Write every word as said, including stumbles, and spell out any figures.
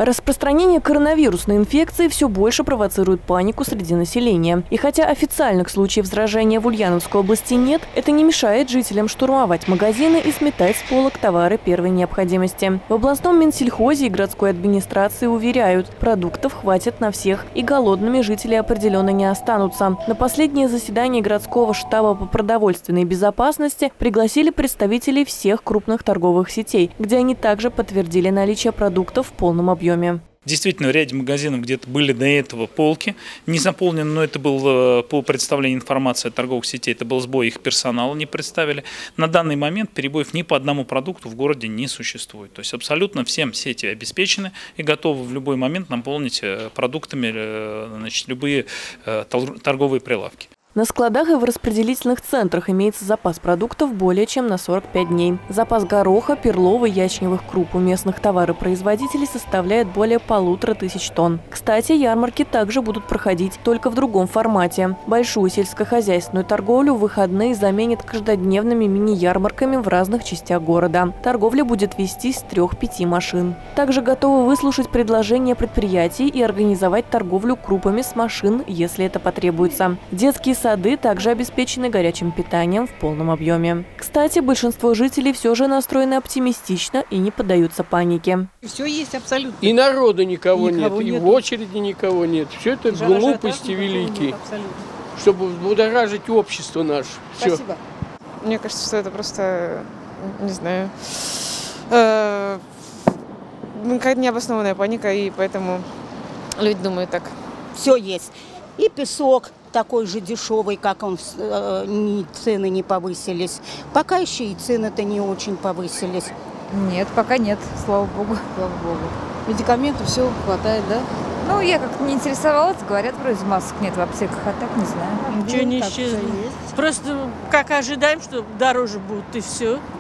Распространение коронавирусной инфекции все больше провоцирует панику среди населения. И хотя официальных случаев заражения в Ульяновской области нет, это не мешает жителям штурмовать магазины и сметать с полок товары первой необходимости. В областном Минсельхозе и городской администрации уверяют, продуктов хватит на всех и голодными жители определенно не останутся. На последнее заседание городского штаба по продовольственной безопасности пригласили представителей всех крупных торговых сетей, где они также подтвердили наличие продуктов в полном объеме. Действительно, в ряде магазинов где-то были до этого полки не заполнены, но это был по представлению информации от торговых сетей, это был сбой их персонала, не представили. На данный момент перебоев ни по одному продукту в городе не существует. То есть абсолютно всем сети обеспечены и готовы в любой момент наполнить продуктами, значит, любые торговые прилавки. На складах и в распределительных центрах имеется запас продуктов более чем на сорок пять дней. Запас гороха, перловой, ячневых круп у местных товаропроизводителей составляет более полутора тысяч тонн. Кстати, ярмарки также будут проходить, только в другом формате. Большую сельскохозяйственную торговлю в выходные заменят каждодневными мини-ярмарками в разных частях города. Торговля будет вестись с трех-пяти машин. Также готовы выслушать предложения предприятий и организовать торговлю крупами с машин, если это потребуется. Детские сады также обеспечены горячим питанием в полном объеме. Кстати, большинство жителей все же настроены оптимистично и не поддаются панике. Все есть абсолютно. И народа никого, никого нет, нет, и в очереди никого нет. Все это Жара, глупости жара, великие, нет, чтобы будоражить общество наше. Все. Спасибо. Мне кажется, что это просто, не знаю, э, какая-то необоснованная паника, и поэтому люди думают так. Все есть. И песок такой же дешевый, как он, э, цены не повысились. Пока еще и цены-то не очень повысились. Нет, пока нет, слава богу. Слава богу. Медикаментов все хватает, да? Ну, я как-то не интересовалась, говорят, вроде масок нет в аптеках, а так не знаю. Ничего не исчезло. Просто как ожидаем, что дороже будут, и все.